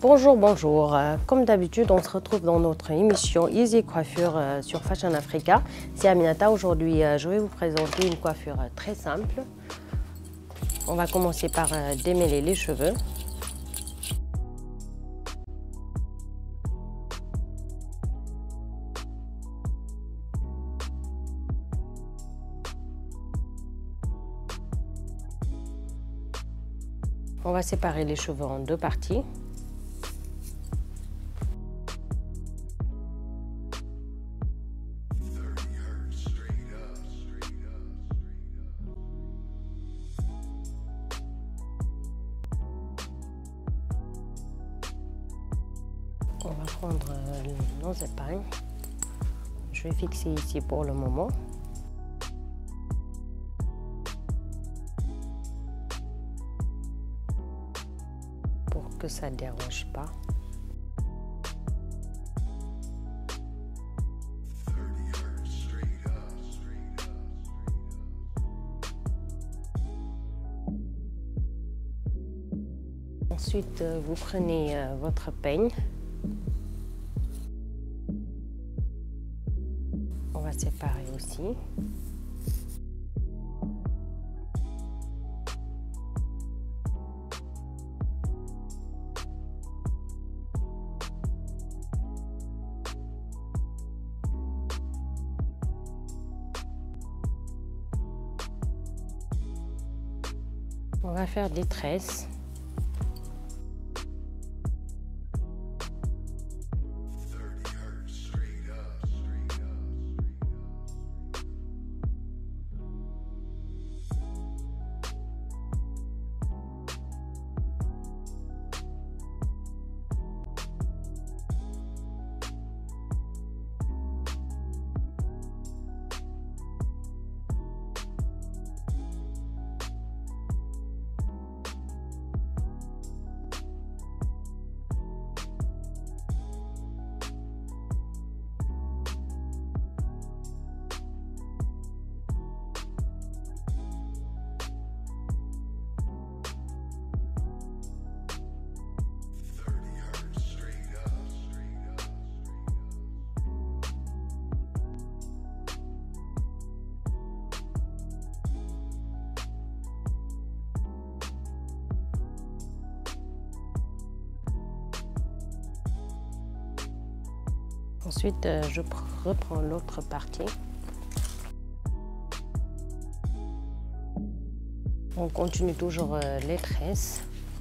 Bonjour, bonjour. Comme d'habitude, on se retrouve dans notre émission Easy Coiffure sur Fashion Africa. C'est Aminata. Aujourd'hui, je vais vous présenter une coiffure très simple. On va commencer par démêler les cheveux. On va séparer les cheveux en deux parties. On va prendre nos épingles. Je vais fixer ici pour le moment. Pour que ça ne dérange pas. Ensuite, vous prenez votre peigne. On va séparer aussi. On va faire des tresses. Ensuite, je reprends l'autre partie. On continue toujours les tresses.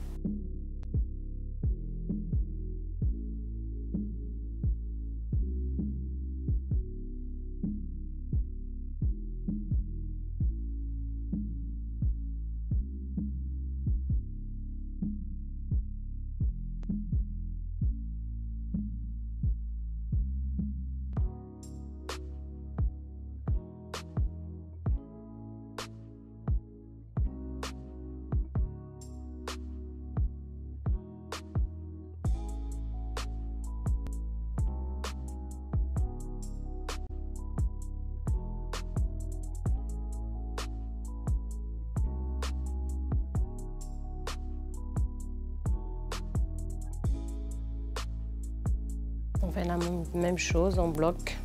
On fait la même chose en bloc.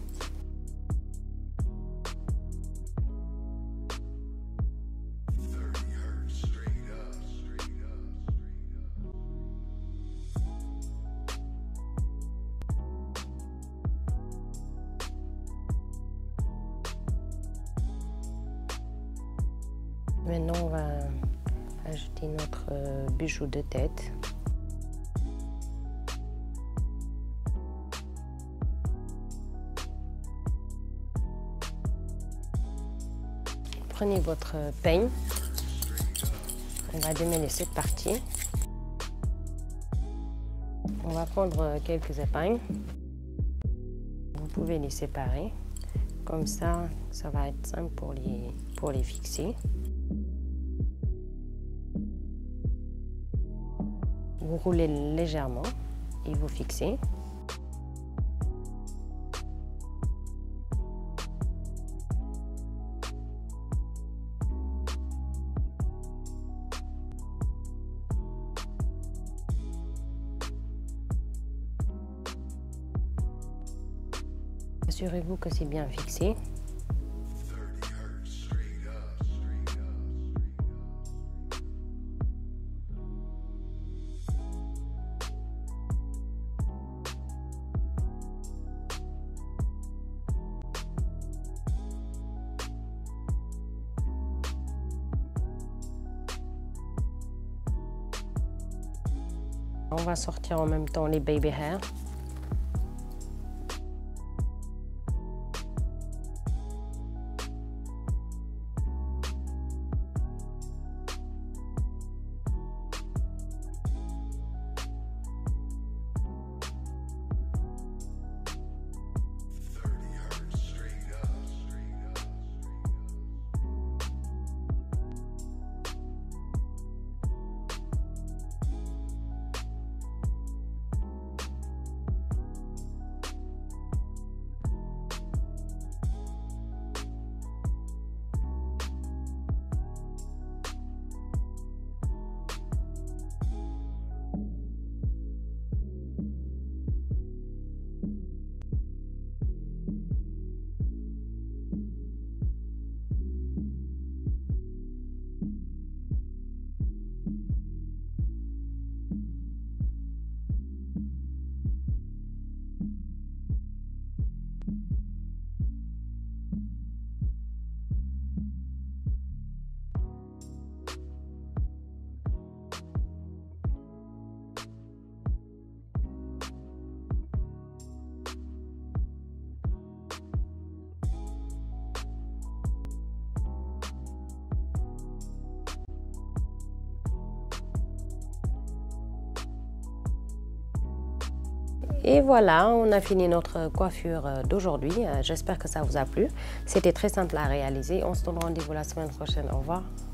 Maintenant, on va ajouter notre bijou de tête. Prenez votre peigne, on va démêler cette partie. On va prendre quelques épingles. Vous pouvez les séparer. Comme ça, ça va être simple pour les fixer. Vous roulez légèrement et vous fixez. Assurez-vous que c'est bien fixé. On va sortir en même temps les baby hair. Et voilà, on a fini notre coiffure d'aujourd'hui. J'espère que ça vous a plu. C'était très simple à réaliser. On se donne rendez-vous la semaine prochaine. Au revoir.